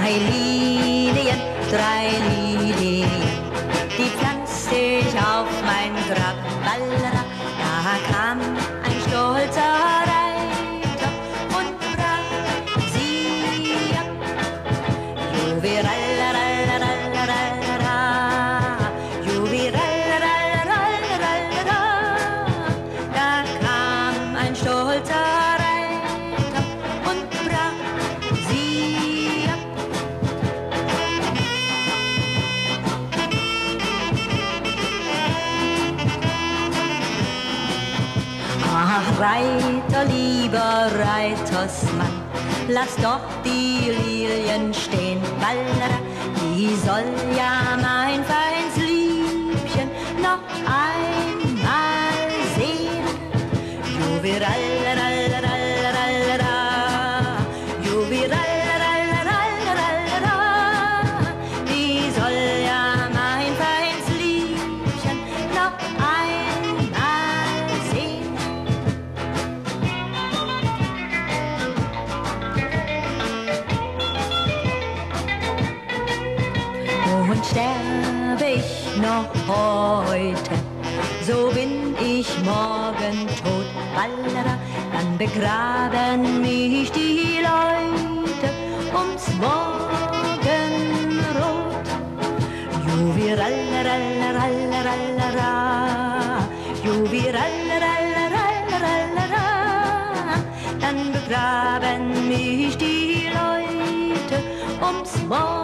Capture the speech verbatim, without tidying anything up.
Drei Lilien, drei Lilien, die pflanzte ich auf mein Grab. Ballera, da kam ein stolzer Reiter und brach sie ab. Juwirallarallarallarallara, Juwirallarallarallara, da kam ein stolzer Reiter und brach sie ab. Ach, Reiter, lieber Reitersmann, lass doch die Lilien stehen. Ballera, die soll ja mein feins Liebchen noch einmal sehen. Juwirallarallarallarara, Juwirallarallararara, die soll ja mein feins Liebchen noch einmal sehen. Und sterbe ich noch heute, so bin ich morgen tot. Ballera, dann begraben mich die Leute ums Morgenrot. Juwirallarallarallarara, Juwirallarallararara, dann begraben mich die Leute ums Morgenrot.